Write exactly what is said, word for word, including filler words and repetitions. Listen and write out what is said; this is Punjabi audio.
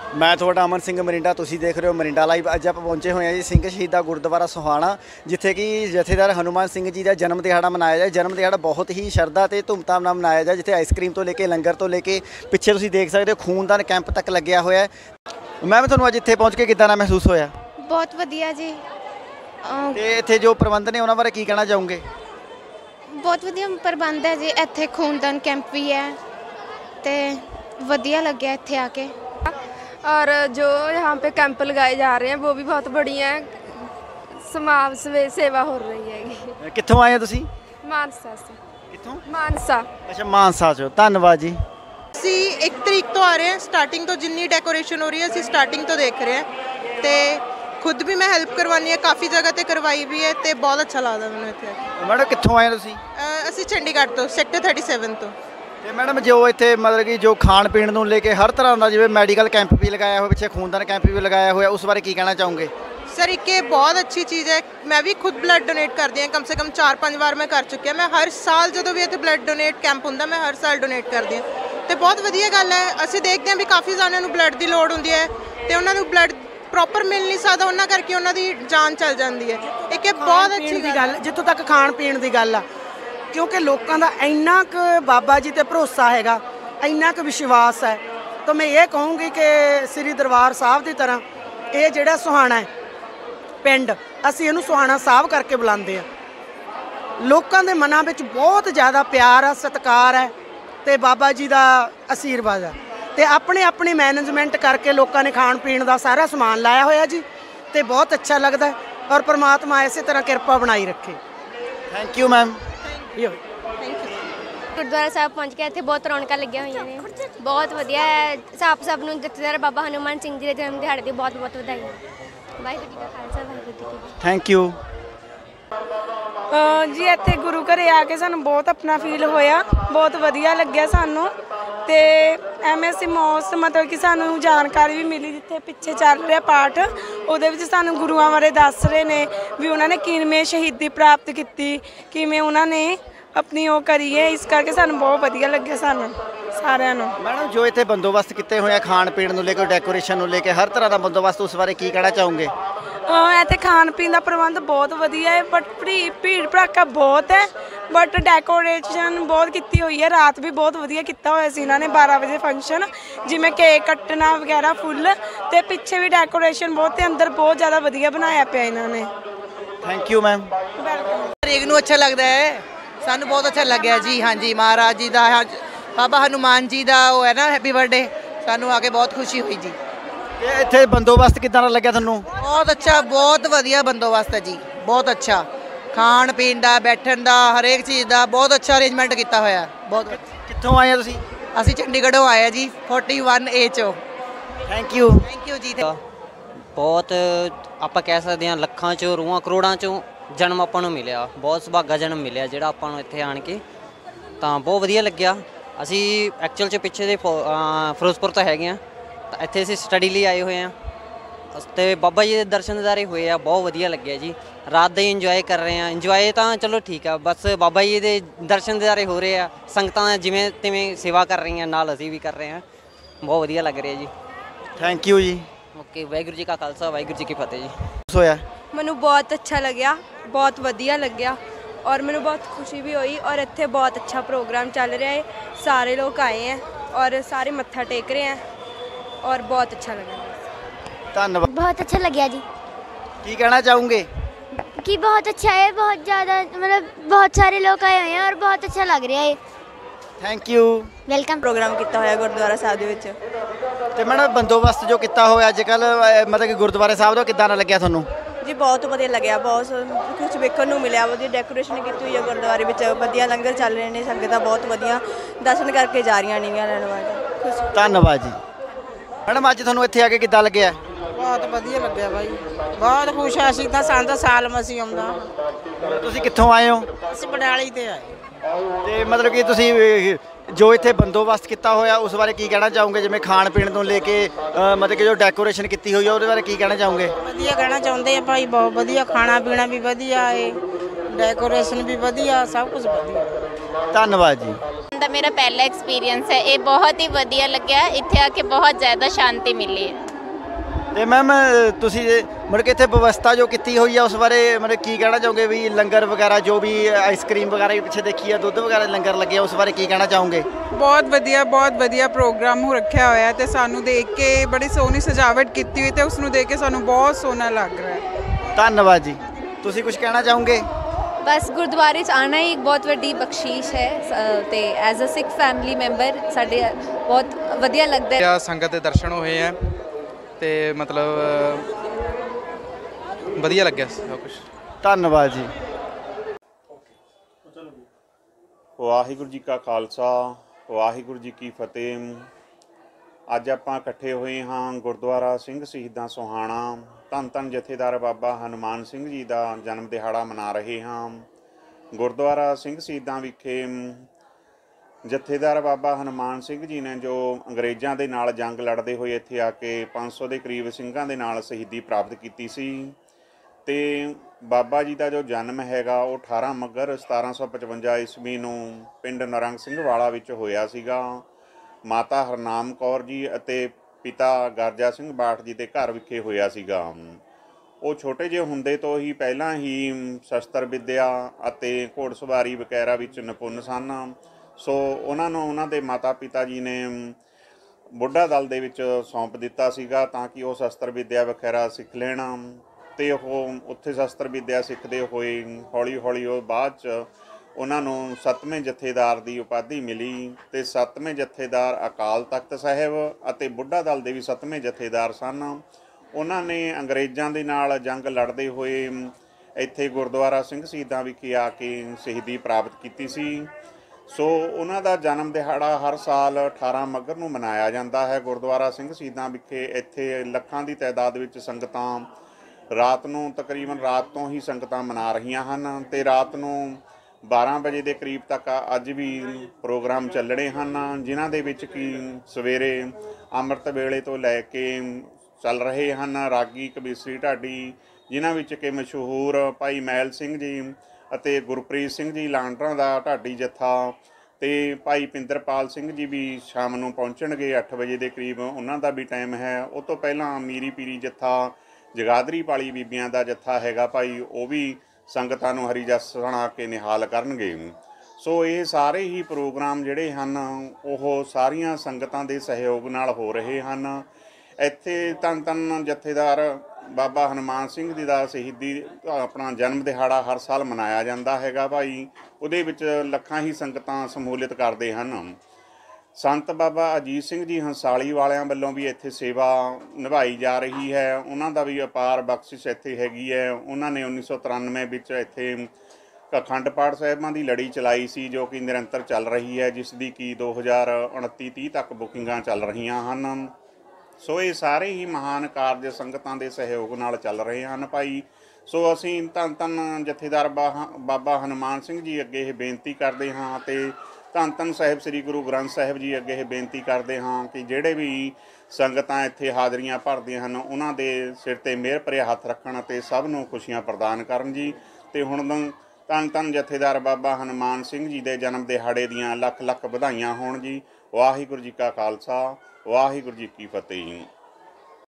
मैं थोड़ा अमन सिंह मरिंडा, तुसी देख रहे हो मरिंडा लाइव। अज आप पहुंचे हुए हैं जी सिंह शहीदा गुरुद्वारा सोहाना, जिथे कि जथेदार हनुमान सिंह जी का जन्म दिहाड़ा मनाया जाए। जन्म दिहाड़ा बहुत ही शरधा ते धूमधाम नाल मनाया जाए, जिथे आइसक्रीम तो लेके लंगर तो लेके पिछे तुसी देख सकते हो खूनदान कैंप तक लग्या होया है। मैम तुहानूं अज इत्थे पहुंच के किद्दां दा महसूस होया? बहुत वधिया जी। ते इत्थे जो प्रबंध ने उन्हां बारे की कहना चाहोगे? बहुत वधिया प्रबंध है जी, इत्थे खूनदान कैंप भी है ते वधिया लग्या इत्थे आके। और जो यहाँ पे कैंप लगाए जा रहे हैं वो भी बहुत बढ़िया है, समाज सेवा हो रही है। कित्थों आए हो तुसी? मानसा से। कित्थों? मानसा। अच्छा मानसा चो, धन्यवाद जी। ਅਸੀਂ एक तरीक तो आ रहे हैं, स्टार्टिंग तो जिन्नी डेकोरेशन हो रही है ਅਸੀਂ स्टार्टिंग तो देख रहे हैं ਤੇ खुद भी मैं हेल्प करवानी है, काफ़ी जगह ਤੇ करवाई भी है ਤੇ बहुत अच्छा लगता ਮੈਨੂੰ ਇੱਥੇ। मैडम कित्थों आए तुसी? ਅਸੀਂ ਚੰਡੀਗੜ੍ਹ ਤੋਂ ਸੈਕਟਰ सैंतीस ਤੋਂ। ਤੇ ਮੈਡਮ ਜੋ ਇੱਥੇ ਮਤਲਬ ਕਿ ਜੋ ਖਾਣ ਪੀਣ ਨੂੰ ਲੈ ਕੇ ਹਰ ਤਰ੍ਹਾਂ ਦਾ ਜਿਵੇਂ ਮੈਡੀਕਲ ਕੈਂਪ ਵੀ ਲਗਾਇਆ ਹੋਇਆ, ਪਿੱਛੇ ਖੂਨਦਾਨ ਕੈਂਪ ਵੀ ਲਗਾਇਆ ਹੋਇਆ, ਉਸ ਬਾਰੇ ਕੀ ਕਹਿਣਾ ਚਾਹੋਗੇ? सर एक ये बहुत अच्छी चीज़ है, मैं भी खुद ब्लड डोनेट करती हूँ, कम से कम चार पाँच बार मैं कर चुकी हूँ। मैं हर साल जो भी इतने ब्लड डोनेट कैंप होंगे मैं हर साल डोनेट करती हूँ तो बहुत वधिया गल है। ਅਸੀਂ देखते हैं भी काफ़ी जाने ब्लड की लोड़ होंगी है तो उन्होंने ब्लड प्रॉपर मिल नहीं सकता, उन्होंने करके उन्होंने जान चल जाती है। एक ये बहुत अच्छी गल जितों तक खाण पीण की गल आ, क्योंकि लोगों का इन्ना क बाबा जी ते भरोसा हैगा, इन्ना क विश्वास है। तो मैं ये कहूँगी कि श्री दरबार साहब की तरह ये जिहड़ा सुहाना है पिंड, असीं इहनूं सुहाना साहब करके बुलाते हैं। लोगों के मनां विच बहुत ज़्यादा प्यार है, सत्कार है तो बाबा जी का आशीर्वाद है। तो अपने अपनी मैनेजमेंट करके लोगों ने खाण पीण का सारा समान लाया होया जी, तो बहुत अच्छा लगता है। और परमात्मा इस तरह कृपा बनाई रखे। Thank you ma'am. गुरुद्वारा साहब पहुँच के इतने बहुत रौनक लगिया हुई ने, बहुत वधिया है। साहब सब नूं जथेदार बाबा हनुमान सिंह जी के जन्म दिहाड़े की बहुत बहुत बधाई। वाहिगुरू जी का खालसा वाहिगुरू जी की फतेह। थैंक यू जी। ਇੱਥੇ ਗੁਰੂ ਘਰੇ ਆ ਕੇ ਸਾਨੂੰ ਬਹੁਤ ਆਪਣਾ ਫੀਲ ਹੋਇਆ, ਬਹੁਤ ਵਧੀਆ ਲੱਗਿਆ ਸਾਨੂੰ। ਤੇ ਐਮ ਐਸ ਮੋਸ ਮਤਲਬ ਕਿ ਸਾਨੂੰ ਜਾਣਕਾਰੀ ਵੀ ਮਿਲੀ, ਜਿੱਥੇ ਪਿੱਛੇ ਚੱਲ ਰਿਹਾ ਪਾਠ ਉਹਦੇ ਵਿੱਚ ਸਾਨੂੰ ਗੁਰੂਆਂ ਬਾਰੇ ਦੱਸ ਰਹੇ ਨੇ ਵੀ ਉਹਨਾਂ ਨੇ ਕਿਵੇਂ ਸ਼ਹੀਦੀ ਪ੍ਰਾਪਤ ਕੀਤੀ, ਕਿਵੇਂ ਉਹਨਾਂ ਨੇ ਆਪਣੀ ਉਹ ਕਰੀ ਹੈ। ਇਸ ਕਰਕੇ ਸਾਨੂੰ ਬਹੁਤ ਵਧੀਆ ਲੱਗਿਆ ਸਾਨੂੰ ਸਾਰਿਆਂ ਨੂੰ। मैडम जो इतने बंदोबस्त किए हुए हैं खाण पीण ਨੂੰ ਲੈ ਕੇ डेकोरेशन ਨੂੰ ਲੈ ਕੇ हर तरह का बंदोबस्त, उस बारे की कहना चाहोगे? ਇੱਥੇ ਖਾਣ ਪੀਣ ਦਾ ਪ੍ਰਬੰਧ ਬਹੁਤ ਵਧੀਆ ਹੈ, ਬਟ ਭੀੜ ਭੀੜ ਭੜਾਕਾ ਬਹੁਤ ਹੈ, ਬਟ ਡੈਕੋਰੇਸ਼ਨ ਬਹੁਤ ਕੀਤੀ ਹੋਈ ਹੈ। ਰਾਤ ਵੀ ਬਹੁਤ ਵਧੀਆ ਕੀਤਾ ਹੋਇਆ ਸੀ ਇਹਨਾਂ ਨੇ, ਬਾਰਾਂ ਵਜੇ ਫੰਕਸ਼ਨ, ਜਿਵੇਂ ਕੇਕ ਕੱਟਣਾ ਵਗੈਰਾ ਫੁੱਲ, ਤੇ ਪਿੱਛੇ ਵੀ ਡੈਕੋਰੇਸ਼ਨ ਬਹੁਤ, ਤੇ ਅੰਦਰ ਬਹੁਤ ਜ਼ਿਆਦਾ ਵਧੀਆ ਬਣਾਇਆ ਪਿਆ ਇਹਨਾਂ ਨੇ। Thank you ma'am. हरेक नूं अच्छा लगता है, सानू बहुत अच्छा लग्या जी। हाँ जी, महाराज जी का, बाबा हनुमान जी का वो है ना हैप्पी बर्थडे, सानू आके बहुत खुशी हुई जी। इत्थे बंदोबस्त किदां दा लग्या तुहानूं? बहुत अच्छा, बहुत वधिया बंदोबस्त है जी, बहुत अच्छा। खाण पीण दा, बैठण दा, हरेक चीज़ का बहुत अच्छा अरेंजमेंट किया होया। बहुत कित्थों आए हो तुसीं? असीं चंडीगढ़ों आए हैं जी, फोर्टी वन ए चो। थैंक यू थैंक यू जी। बहुत ਆਪਾਂ ਕਹਿ ਸਕਦੇ ਹਾਂ ਲੱਖਾਂ ਚੋਂ ਰੂਹਾਂ ਕਰੋੜਾਂ ਚੋਂ ਜਨਮ ਆਪਾਂ ਨੂੰ ਮਿਲਿਆ, ਬਹੁਤ ਸੁਭਾਗਾ ਜਨਮ ਮਿਲਿਆ ਜਿਹੜਾ ਆਪਾਂ ਨੂੰ ਇੱਥੇ ਆਣ ਕੇ, ਤਾਂ ਬਹੁਤ ਵਧੀਆ ਲੱਗਿਆ। ਅਸੀਂ ਐਕਚੁਅਲ 'ਚ ਪਿੱਛੇ ਦੇ ਫਿਰੋਜ਼ਪੁਰ ਤੋਂ ਹੈਗੇ ਹਾਂ, ਤਾਂ ਇੱਥੇ ਅਸੀਂ ਸਟੱਡੀ ਲਈ ਆਏ ਹੋਏ ਹਾਂ ਅਤੇ ਬਾਬਾ ਜੀ ਦੇ ਦਰਸ਼ਨ ਦਿਦਾਰੇ ਹੋਏ ਆ, ਬਹੁਤ ਵਧੀਆ ਲੱਗਿਆ ਜੀ। ਰਾਤ ਦਾ ਹੀ ਇੰਜੋਏ ਕਰ ਰਹੇ ਹਾਂ, ਇੰਜੋਏ ਤਾਂ ਚਲੋ ਠੀਕ ਆ, ਬਸ ਬਾਬਾ ਜੀ ਦੇ ਦਰਸ਼ਨ ਦਿਦਾਰੇ ਹੋ ਰਹੇ ਆ, ਸੰਗਤਾਂ ਜਿਵੇਂ ਤਿਵੇਂ ਸੇਵਾ ਕਰ ਰਹੀਆਂ, ਨਾਲ ਅਸੀਂ ਵੀ ਕਰ ਰਹੇ ਹਾਂ, ਬਹੁਤ ਵਧੀਆ ਲੱਗ ਰਿਹਾ ਜੀ। थैंक यू जी। ਓਕੇ, ਵਾਹਿਗੁਰੂ ਜੀ ਕਾ ਖਾਲਸਾ ਵਾਹਿਗੁਰੂ ਜੀ ਕੀ ਫਤਿਹ ਜੀ। ਹੋਇਆ ਮੈਨੂੰ ਬਹੁਤ ਅੱਛਾ ਲੱਗਿਆ, ਬਹੁਤ ਵਧੀਆ ਲੱਗਿਆ, ਔਰ ਮੈਨੂੰ ਬਹੁਤ ਖੁਸ਼ੀ ਵੀ ਹੋਈ। ਔਰ ਇੱਥੇ ਬਹੁਤ ਅੱਛਾ ਪ੍ਰੋਗਰਾਮ ਚੱਲ ਰਿਹਾ ਹੈ, ਸਾਰੇ ਲੋਕ ਆਏ ਹੈ ਔਰ ਸਾਰੇ ਮੱਥਾ ਟੇਕ ਰਹੇ ਹੈ ਔਰ ਬਹੁਤ ਅੱਛਾ लगा। धन्यवाद। बहुत अच्छा लग्या जी। की कहना चाहूँगे? कि बहुत अच्छा है, बहुत ज़्यादा मतलब बहुत सारे लोग आए हुए हैं और बहुत अच्छा लग रहा है। Thank you. वेलकम। ਪ੍ਰੋਗਰਾਮ ਕੀਤਾ ਹੋਇਆ ਗੁਰਦੁਆਰਾ ਸਾਹਿਬ ਦੇ ਵਿੱਚ। ਤੇ ਮੈਡਮ ਬੰਦੋਬਸਤ ਜੋ ਕੀਤਾ ਹੋਇਆ ਅੱਜ ਕੱਲ੍ਹ ਮਤਲਬ ਕਿ ਗੁਰਦੁਆਰੇ ਸਾਹਿਬ ਦਾ ਕਿੱਦਾਂ ਦਾ ਲੱਗਿਆ ਤੁਹਾਨੂੰ? ਜੀ ਬਹੁਤ ਵਧੀਆ ਲੱਗਿਆ, ਬਹੁਤ ਕੁਝ ਵੇਖਣ ਨੂੰ ਮਿਲਿਆ, ਵਧੀਆ ਡੈਕੋਰੇਸ਼ਨ ਕੀਤੀ ਹੋਈ ਹੈ ਗੁਰਦੁਆਰੇ ਵਿੱਚ, ਵਧੀਆ ਲੰਗਰ ਚੱਲ ਰਹੇ ਨੇ, ਸੰਗਤਾਂ ਬਹੁਤ ਵਧੀਆ ਦਰਸ਼ਨ ਕਰਕੇ ਜਾ ਰਹੀਆਂ ਨੇਗੀਆਂ ਲੈਣ ਵਾਸਤੇ। ਖੁਸ਼। ਧੰਨਵਾਦ ਜੀ। ਮੈਡਮ ਅੱਜ ਤੁਹਾਨੂੰ ਇੱਥੇ ਆ ਕੇ ਕਿੱਦਾਂ ਲੱਗਿਆ? बहुत वधिया लग्या भाई, बहुत खुश है। असीं तां साल दा साल मसी आउंदा। ਤੁਸੀਂ ਕਿੱਥੋਂ ਆਏ ਹੋ? ਅਸੀਂ ਬਡਾਲੀ ਤੇ ਆਏ। ਤੇ ਮਤਲਬ ਕਿ ਤੁਸੀਂ ਜੋ ਇੱਥੇ ਬੰਦੋਬਸਤ ਕੀਤਾ ਹੋਇਆ ਉਸ ਬਾਰੇ ਕੀ ਕਹਿਣਾ ਚਾਹੋਗੇ? ਜਿਵੇਂ ਖਾਣ ਪੀਣ ਤੋਂ ਲੈ ਕੇ ਮਤਲਬ ਕਿ ਜੋ ਡੈਕੋਰੇਸ਼ਨ ਕੀਤੀ ਹੋਈ ਹੈ ਉਹਦੇ ਬਾਰੇ ਕੀ ਕਹਿਣਾ ਚਾਹੋਗੇ? ਵਧੀਆ ਕਹਿਣਾ ਚਾਹੁੰਦੇ ਆ ਭਾਈ, ਬਹੁਤ ਵਧੀਆ, ਖਾਣਾ ਪੀਣਾ ਵੀ ਵਧੀਆ ਹੈ, ਡੈਕੋਰੇਸ਼ਨ ਵੀ ਵਧੀਆ, ਸਭ ਕੁਝ ਵਧੀਆ। ਧੰਨਵਾਦ ਜੀ। ਦਾ ਮੇਰਾ ਪਹਿਲਾ ਐਕਸਪੀਰੀਅੰਸ ਹੈ, ਇਹ ਬਹੁਤ ਹੀ ਵਧੀਆ ਲੱਗਿਆ। ਇੱਥੇ ਆ ਕੇ ਬਹੁਤ ਜ਼ਿਆਦਾ ਸ਼ਾਂਤੀ ਮਿਲੀ ਹੈ। ਤੇ ਮੈਮ ਤੁਸੀਂ ਮਤਲਬ ਕਿ ਇੱਥੇ ਵਿਵਸਥਾ ਜੋ ਕੀਤੀ ਹੋਈ ਆ ਉਸ ਬਾਰੇ ਮਤਲਬ ਕੀ ਕਹਿਣਾ ਚਾਹੋਗੇ ਵੀ ਲੰਗਰ ਵਗੈਰਾ ਜੋ ਵੀ ਆਈਸਕ੍ਰੀਮ ਵਗੈਰਾ ਵੀ ਪਿੱਛੇ ਦੇਖੀ ਆ ਦੁੱਧ ਵਗੈਰਾ ਲੰਗਰ ਲੱਗਿਆ ਉਸ ਬਾਰੇ ਕੀ ਕਹਿਣਾ ਚਾਹੋਗੇ? ਬਹੁਤ ਵਧੀਆ ਬਹੁਤ ਵਧੀਆ ਪ੍ਰੋਗਰਾਮ ਹੋ ਰੱਖਿਆ ਹੋਇਆ ਤੇ ਸਾਨੂੰ ਦੇਖ ਕੇ ਬੜੀ ਸੋਹਣੀ ਸਜਾਵਟ ਕੀਤੀ ਹੋਈ ਤੇ ਉਸ ਨੂੰ ਦੇਖ ਕੇ ਸਾਨੂੰ ਬਹੁਤ ਸੋਹਣਾ ਲੱਗ ਰਿਹਾ ਹੈ। ਧੰਨਵਾਦ ਜੀ। ਤੁਸੀਂ ਕੁਝ ਕਹਿਣਾ ਚਾਹੋਗੇ? ਬਸ ਗੁਰਦੁਆਰੇ 'ਚ ਆਉਣਾ ਹੀ ਇੱਕ ਬਹੁਤ ਵੱਡੀ ਬਖਸ਼ੀਸ਼ ਹੈ ਤੇ as a Sikh family member ਸਾਡੇ ਬਹੁਤ ਵਧੀਆ ਲੱਗਦਾ ਹੈ। ਸੰਗਤ ਦੇ ਦਰਸ਼ਨ ਹੋਏ ਹੈ ਤੇ ਮਤਲਬ ਵਧੀਆ ਲੱਗਿਆ ਸਭ ਕੁਝ। ਧੰਨਵਾਦ ਜੀ। ਵਾਹਿਗੁਰੂ ਜੀ ਕਾ ਖਾਲਸਾ ਵਾਹਿਗੁਰੂ ਜੀ ਕੀ ਫਤਿਹ। ਅੱਜ ਆਪਾਂ ਇਕੱਠੇ ਹੋਏ ਹਾਂ ਗੁਰਦੁਆਰਾ ਸਿੰਘ ਸ਼ਹੀਦਾਂ ਸੋਹਾਣਾ। ਧੰਨ ਧੰਨ ਜਥੇਦਾਰ ਬਾਬਾ ਹਨੂਮਾਨ ਸਿੰਘ ਜੀ ਦਾ ਜਨਮ ਦਿਹਾੜਾ ਮਨਾ ਰਹੇ ਹਾਂ। ਗੁਰਦੁਆਰਾ ਸਿੰਘ ਸ਼ਹੀਦਾਂ ਵਿਖੇ ਜਥੇਦਾਰ ਬਾਬਾ ਹਨੂਮਾਨ ਸਿੰਘ ਜੀ ਨੇ ਜੋ ਅੰਗਰੇਜ਼ਾਂ ਦੇ ਨਾਲ ਜੰਗ ਲੜਦੇ ਹੋਏ ਇੱਥੇ ਆ ਕੇ ਪੰਜ ਸੌ ਦੇ ਕਰੀਬ ਸਿੰਘਾਂ ਦੇ ਨਾਲ ਸ਼ਹੀਦੀ ਪ੍ਰਾਪਤ ਕੀਤੀ ਸੀ। ਅਤੇ ਬਾਬਾ ਜੀ ਦਾ ਜੋ ਜਨਮ ਹੈਗਾ ਉਹ ਅਠਾਰਾਂ ਮੱਘਰ ਸਤਾਰਾਂ ਸੌ ਪਚਵੰਜਾ ਈਸਵੀ ਨੂੰ ਪਿੰਡ ਨਰੰਗ ਸਿੰਘ ਵਾਲਾ ਵਿੱਚ ਹੋਇਆ ਸੀਗਾ। ਮਾਤਾ ਹਰਨਾਮ ਕੌਰ ਜੀ ਅਤੇ ਪਿਤਾ ਗਰਜਾ ਸਿੰਘ ਬਾਠ ਜੀ ਦੇ ਘਰ ਵਿਖੇ ਹੋਇਆ ਸੀਗਾ। ਉਹ ਛੋਟੇ ਜਿਹੇ ਹੁੰਦੇ ਤੋਂ ਹੀ ਪਹਿਲਾਂ ਹੀ ਸ਼ਸਤਰ ਵਿੱਦਿਆ ਅਤੇ ਘੋੜਸਵਾਰੀ ਵਗੈਰਾ ਵਿੱਚ ਨਿਪੁੰਨ ਸਨ। ਸੋ ਉਹਨਾਂ ਨੂੰ ਉਹਨਾਂ ਦੇ ਮਾਤਾ ਪਿਤਾ ਜੀ ਨੇ ਬੁੱਢਾ ਦਲ ਦੇ ਵਿੱਚ ਸੌਂਪ ਦਿੱਤਾ ਸੀਗਾ ਤਾਂ ਕਿ ਉਹ ਸ਼ਸਤਰ ਵਿੱਦਿਆ ਵਗੈਰਾ ਸਿੱਖ ਲੈਣ। ਅਤੇ ਉਹ ਉੱਥੇ ਸ਼ਸਤਰ ਵਿੱਦਿਆ ਸਿੱਖਦੇ ਹੋਏ ਹੌਲੀ ਹੌਲੀ ਉਹ ਬਾਅਦ 'ਚ ਉਹਨਾਂ ਨੂੰ ਸੱਤਵੇਂ ਜਥੇਦਾਰ ਦੀ ਉਪਾਧੀ ਮਿਲੀ। ਅਤੇ ਸੱਤਵੇਂ ਜਥੇਦਾਰ ਅਕਾਲ ਤਖਤ ਸਾਹਿਬ ਅਤੇ ਬੁੱਢਾ ਦਲ ਦੇ ਵੀ ਸੱਤਵੇਂ ਜਥੇਦਾਰ ਸਨ। ਉਹਨਾਂ ਨੇ ਅੰਗਰੇਜ਼ਾਂ ਦੇ ਨਾਲ ਜੰਗ ਲੜਦੇ ਹੋਏ ਇੱਥੇ ਗੁਰਦੁਆਰਾ ਸਿੰਘ ਸ਼ਹੀਦਾਂ ਵਿਖੇ ਆ ਕੇ ਸ਼ਹੀਦੀ ਪ੍ਰਾਪਤ ਕੀਤੀ ਸੀ। ਸੋ ਉਹਨਾਂ ਦਾ ਜਨਮ ਦਿਹਾੜਾ ਹਰ ਸਾਲ ਅਠਾਰਾਂ ਮੱਘਰ ਨੂੰ ਮਨਾਇਆ ਜਾਂਦਾ ਹੈ ਗੁਰਦੁਆਰਾ ਸਿੰਘ ਸ਼ਹੀਦਾਂ ਵਿਖੇ। ਇੱਥੇ ਲੱਖਾਂ ਦੀ ਤਾਦਾਦ ਵਿੱਚ ਸੰਗਤਾਂ ਰਾਤ ਨੂੰ ਤਕਰੀਬਨ ਰਾਤ ਤੋਂ ਹੀ ਸੰਗਤਾਂ ਮਨਾ ਰਹੀਆਂ ਹਨ ਅਤੇ ਰਾਤ ਨੂੰ ਬਾਰ੍ਹਾਂ ਵਜੇ ਦੇ ਕਰੀਬ ਤੱਕ ਅੱਜ ਵੀ ਪ੍ਰੋਗਰਾਮ ਚੱਲਣੇ ਹਨ, ਜਿਨ੍ਹਾਂ ਦੇ ਵਿੱਚ ਕਿ ਸਵੇਰੇ ਅੰਮ੍ਰਿਤ ਵੇਲੇ ਤੋਂ ਲੈ ਕੇ ਚੱਲ ਰਹੇ ਹਨ ਰਾਗੀ ਕਬੀਸਰੀ ਢਾਡੀ, ਜਿਨ੍ਹਾਂ ਵਿੱਚ ਕਿ ਮਸ਼ਹੂਰ ਭਾਈ ਮਹਿਲ ਸਿੰਘ ਜੀ ਅਤੇ ਗੁਰਪ੍ਰੀਤ ਸਿੰਘ ਜੀ ਲਾਂਡਰਾਂ ਦਾ ਢਾਡੀ ਜੱਥਾ ਅਤੇ ਭਾਈ ਪਿੰਦਰਪਾਲ ਸਿੰਘ ਜੀ ਵੀ ਸ਼ਾਮ ਨੂੰ ਪਹੁੰਚਣਗੇ ਅੱਠ ਵਜੇ ਦੇ ਕਰੀਬ, ਉਹਨਾਂ ਦਾ ਵੀ ਟਾਈਮ ਹੈ। ਉਹ ਤੋਂ ਪਹਿਲਾਂ ਮੀਰੀ ਪੀਰੀ ਜੱਥਾ ਜਗਾਦਰੀ ਵਾਲੀ ਬੀਬੀਆਂ ਦਾ ਜੱਥਾ ਹੈਗਾ ਭਾਈ, ਉਹ ਵੀ ਸੰਗਤਾਂ ਨੂੰ ਹਰੀ ਜਸ ਸੁਣਾ ਕੇ ਨਿਹਾਲ ਕਰਨਗੇ। ਸੋ ਇਹ ਸਾਰੇ ਹੀ ਪ੍ਰੋਗਰਾਮ ਜਿਹੜੇ ਹਨ ਉਹ ਸਾਰੀਆਂ ਸੰਗਤਾਂ ਦੇ ਸਹਿਯੋਗ ਨਾਲ ਹੋ ਰਹੇ ਹਨ। ਇੱਥੇ ਧੰਨ ਧੰਨ ਜਥੇਦਾਰ ਬਾਬਾ ਹਨੂਮਾਨ ਸਿੰਘ ਜੀ ਦਾ ਸ਼ਹੀਦੀ ਆਪਣਾ ਜਨਮ ਦਿਹਾੜਾ ਹਰ ਸਾਲ ਮਨਾਇਆ ਜਾਂਦਾ ਹੈਗਾ ਭਾਈ। ਉਹਦੇ ਵਿੱਚ ਲੱਖਾਂ ਹੀ ਸੰਗਤਾਂ ਸਮੂਲੀਅਤ ਕਰਦੇ ਹਨ। ਸੰਤ ਬਾਬਾ ਅਜੀਤ ਸਿੰਘ ਜੀ ਹੰਸਾਲੀ ਵਾਲਿਆਂ ਵੱਲੋਂ ਵੀ ਇੱਥੇ ਸੇਵਾ ਨਿਭਾਈ ਜਾ ਰਹੀ ਹੈ। ਉਹਨਾਂ ਦਾ ਵੀ ਅਪਾਰ ਬਖਸ਼ਿਸ਼ ਇੱਥੇ ਹੈਗੀ ਹੈ। ਉਹਨਾਂ ਨੇ ਉੱਨੀ ਸੌ ਤਰਾਨਵੇਂ ਵਿੱਚ ਇੱਥੇ ਅਖੰਡ ਪਾਠ ਸਾਹਿਬਾਂ ਦੀ ਲੜੀ ਚਲਾਈ ਸੀ ਜੋ ਕਿ ਨਿਰੰਤਰ ਚੱਲ ਰਹੀ ਹੈ, ਜਿਸ ਦੀ ਕਿ ਦੋ ਹਜ਼ਾਰ ਉਨੱਤੀ ਤੀਹ ਤੱਕ ਬੁਕਿੰਗਾਂ ਚੱਲ ਰਹੀਆਂ ਹਨ। ਸੋ ਇਹ ਸਾਰੇ ਹੀ ਮਹਾਨ ਕਾਰਜ ਸੰਗਤਾਂ ਦੇ ਸਹਿਯੋਗ ਨਾਲ ਚੱਲ ਰਹੇ ਹਨ ਭਾਈ। ਸੋ ਅਸੀਂ ਧੰਨ ਧੰਨ ਜਥੇਦਾਰ ਬਾਬਾ ਹਨੂਮਾਨ ਸਿੰਘ ਜੀ ਅੱਗੇ ਇਹ ਬੇਨਤੀ ਕਰਦੇ ਹਾਂ ਅਤੇ ਧੰਨ ਧੰਨ ਸਾਹਿਬ ਸ੍ਰੀ ਗੁਰੂ ਗ੍ਰੰਥ ਸਾਹਿਬ ਜੀ ਅੱਗੇ ਇਹ ਬੇਨਤੀ ਕਰਦੇ ਹਾਂ ਕਿ ਜਿਹੜੇ ਵੀ ਸੰਗਤਾਂ ਇੱਥੇ ਹਾਜ਼ਰੀਆਂ ਭਰਦੀਆਂ ਹਨ ਉਹਨਾਂ ਦੇ ਸਿਰ 'ਤੇ ਮਿਹਰ ਭਰਿਆ ਹੱਥ ਰੱਖਣ ਅਤੇ ਸਭ ਨੂੰ ਖੁਸ਼ੀਆਂ ਪ੍ਰਦਾਨ ਕਰਨ ਜੀ। ਅਤੇ ਹੁਣ ਧੰਨ ਧੰਨ ਜਥੇਦਾਰ ਬਾਬਾ ਹਨੂਮਾਨ ਸਿੰਘ ਜੀ ਦੇ ਜਨਮ ਦਿਹਾੜੇ ਦੀਆਂ ਲੱਖ ਲੱਖ ਵਧਾਈਆਂ ਹੋਣ ਜੀ। ਵਾਹਿਗੁਰੂ ਜੀ ਕਾ ਖਾਲਸਾ ਵਾਹਿਗੁਰੂ ਜੀ ਕੀ ਫਤਿਹ ਜੀ।